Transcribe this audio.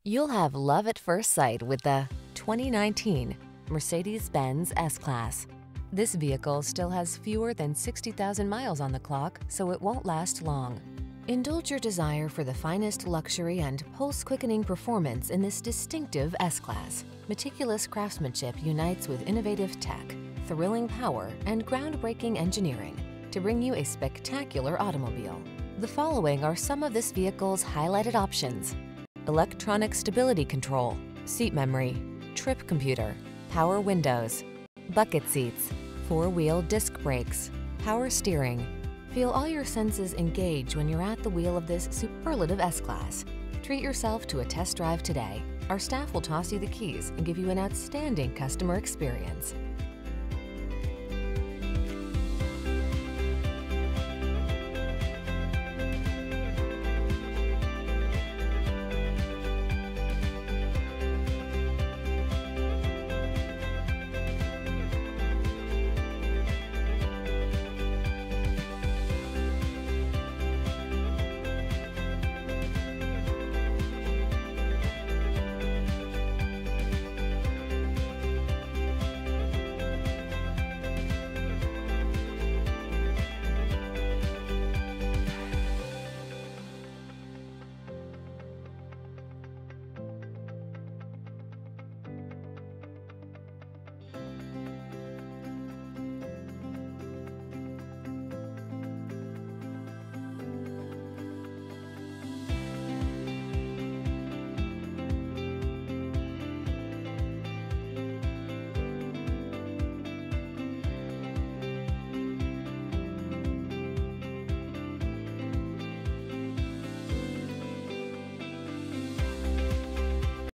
You'll have love at first sight with the 2019 Mercedes-Benz S-Class. This vehicle still has fewer than 60,000 miles on the clock, so it won't last long. Indulge your desire for the finest luxury and pulse-quickening performance in this distinctive S-Class. Meticulous craftsmanship unites with innovative tech, thrilling power, and groundbreaking engineering to bring you a spectacular automobile. The following are some of this vehicle's highlighted options: electronic stability control, seat memory, trip computer, power windows, bucket seats, four-wheel disc brakes, power steering. Feel all your senses engage when you're at the wheel of this superlative S-Class. Treat yourself to a test drive today. Our staff will toss you the keys and give you an outstanding customer experience.